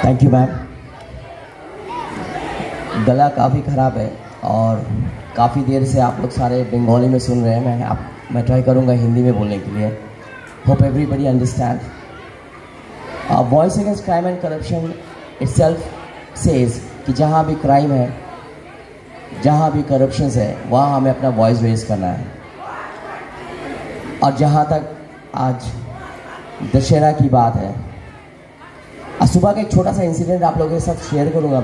Thank you ma'am. गला काफ़ी ख़राब है और काफ़ी देर से आप लोग सारे बंगाली में सुन रहे हैं। मैं ट्राई करूँगा हिंदी में बोलने के लिए। Hope everybody understand. Voice against crime and corruption itself says कि जहाँ भी क्राइम है, जहाँ भी करप्शन है, वहाँ हमें अपना वॉइस रेज करना है। और जहाँ तक आज दशहरा की बात है, सुबह का एक छोटा सा इंसिडेंट आप लोगों के साथ शेयर करूँगा।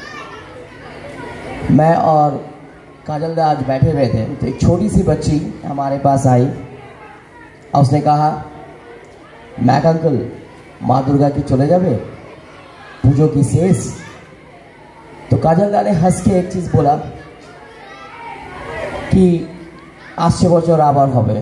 मैं और काजल दा आज बैठे हुए थे, तो एक छोटी सी बच्ची हमारे पास आई और उसने कहा, मैक अंकल माँ दुर्गा की चले जाबे पूजो की शेष। तो काजल दा ने हंस के एक चीज़ बोला कि আসছে বছর আবার হবে।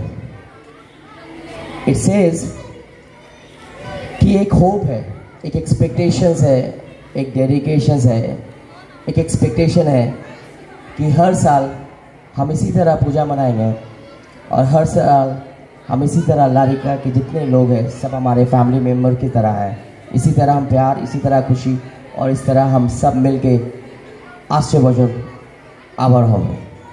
इट सेज कि एक होप है, एक एक्सपेक्टेशंस है, एक डेडिकेशंस है, एक एक्सपेक्टेशन है कि हर साल हम इसी तरह पूजा मनाएंगे और हर साल हम इसी तरह लारिका के जितने लोग हैं सब हमारे फैमिली मेम्बर की तरह है। इसी तरह हम प्यार, इसी तरह खुशी और इस तरह हम सब मिल के আসছে বছর আবার হবে।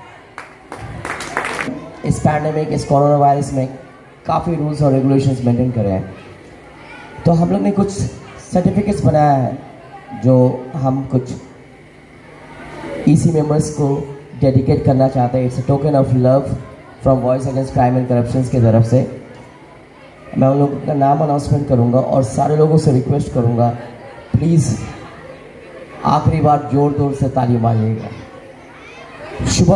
इस पैंडेमिक, इस कोरोना वायरस में काफ़ी रूल्स और रेगुलेशंस मेंटेन करे हैं, तो हम लोग ने कुछ सर्टिफिकेट्स बनाया है जो हम कुछ ईसी मेंबर्स को डेडिकेट करना चाहते हैं। It's a token of love from Voice against crime and Corruption की तरफ से। मैं उन लोगों का नाम अनाउंसमेंट करूंगा और सारे लोगों से रिक्वेस्ट करूंगा, प्लीज़ आखिरी बार जोर जोर से ताली मारिएगा। शुभ